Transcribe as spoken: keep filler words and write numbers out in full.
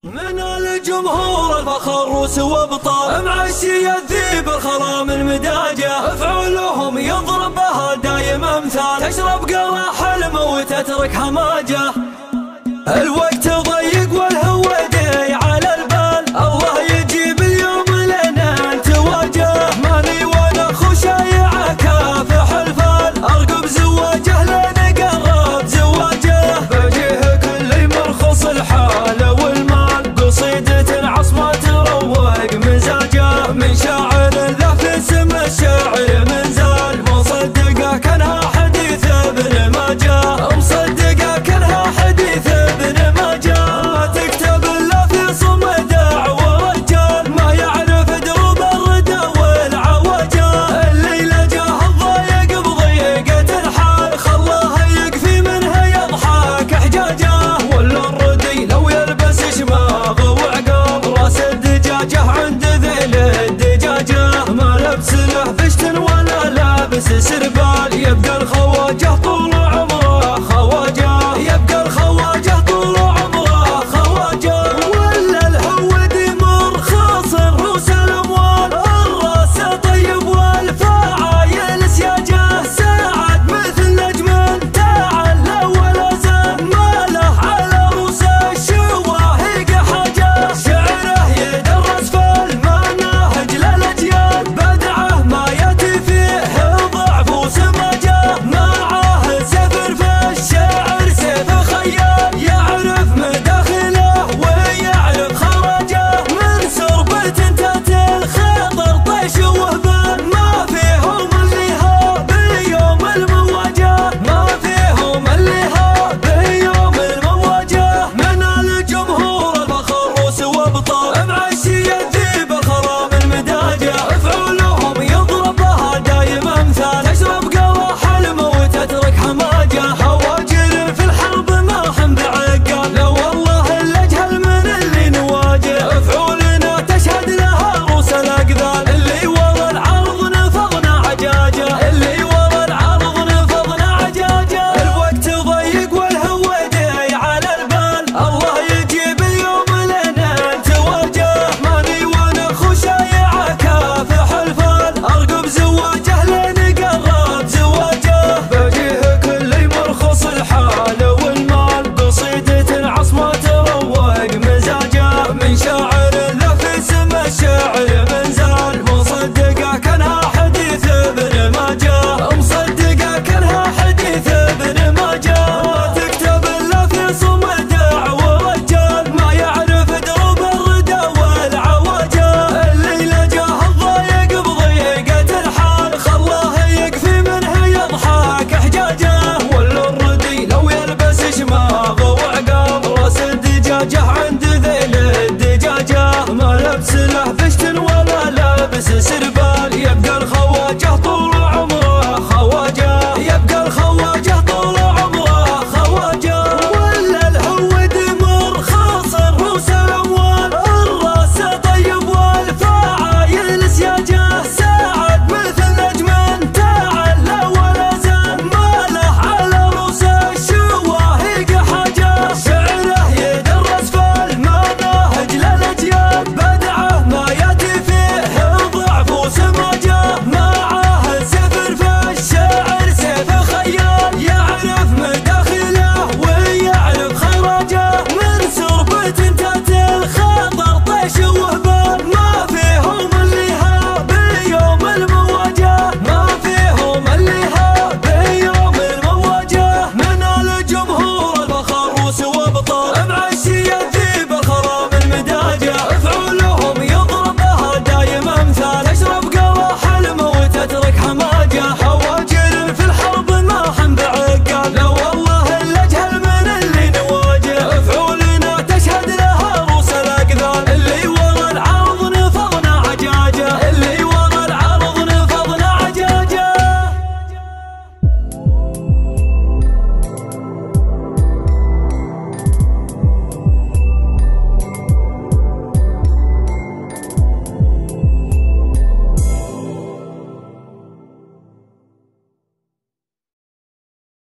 من الجمهور الفخر روس وابطال، معشي الذيب الخرام المداجة، افعلهم يضرب بها دايم امثال، تشرب قراح الموت تترك هماجة. الوقت ضيق والهودي على البال، الله يجيب اليوم لنا نتواجه، ماني وانا اخو شايع كافح الفال، ارقب زواجه لين قرب زواجه، بجيه كل مرخص الحال والمال، قصيدة عصمة تروق مزاجه، من شاعر ذا في سم الشعر منزال، مصدقه كانها حديث ابن ماجه، مصدقه كانها حديث ابن ماجه، ما تكتب الا في صمد دعوة رجال، ما يعرف دروب الردى والعوجه، الليله جاه الضيق بضيقة الحال، خلاه يكفي منها يضحك حجاجه، ولا الردي لو يلبس شماغ وعقاب، راس الدجاجه عند ذيل الدجاجه، ما لبس له فشت ولا لابس سربال، يبقى الخواجه طول عمره خواجه، يبقى الخواجه طول عمره خواجه، ولا الهودي مرخص رؤوس الاموال، الراس طيب والفعايل سياجه، ساعد مثل نجم تعلى ولا زال، ما له على رؤوس الشواهق حاجه، شعره يدرس في المناهج للاجيال، بدعه ما ياتي فيه ضعف وسماجه، معاه سفر في الشعر سيف خيال، يعرف مداخله ويعرف خراجه، من سربة تاتي الخطر طيش وهبال، ما فيهم اللي ها بيوم المواجهه، ما فيهم اللي ها بيوم المواجهه، من الجمهور الفخر روس وابطال، معشي الذيب الخرام المداجه، افعلهم يضرب بها دايم امثال، تشرب قراح الموت تترك حماجه، هواجر في الحرب ما هم بعقال، لو والله الا اجهل من اللي نواجه، افعولنا تشهد لها روس الاقذال، اللي ورا العرض نفضنا عجاجه، اللي ورا العرض نفضنا عجاجه، الوقت ضيق والهودي على البال، الله يجيب اليوم لنا نتواجه، ماني وانا اخو شايع كافح الفال، ارقب زواجه لين قرب زواجه، بجيه كل مرخص الحال والمال، قصيدة عصمة تروق مزاجه، من شاعر له في سم الشعر منزال، مصدقه كانها حديث ابن ماجه، مصدقه كانها حديث ابن ماجه، ما تكتب الا في صمد دعوة رجال، ما يعرف دروب الردى والعوجه، الليله جاه الضيق بضيقة الحال، خلاه يكفي منها يضحك حجاجه، ولا الردي لو يلبس شماغ وعقاب، راس الدجاجه عند ذيل الدجاجه، ما لبس له فشت ولا لابس سرب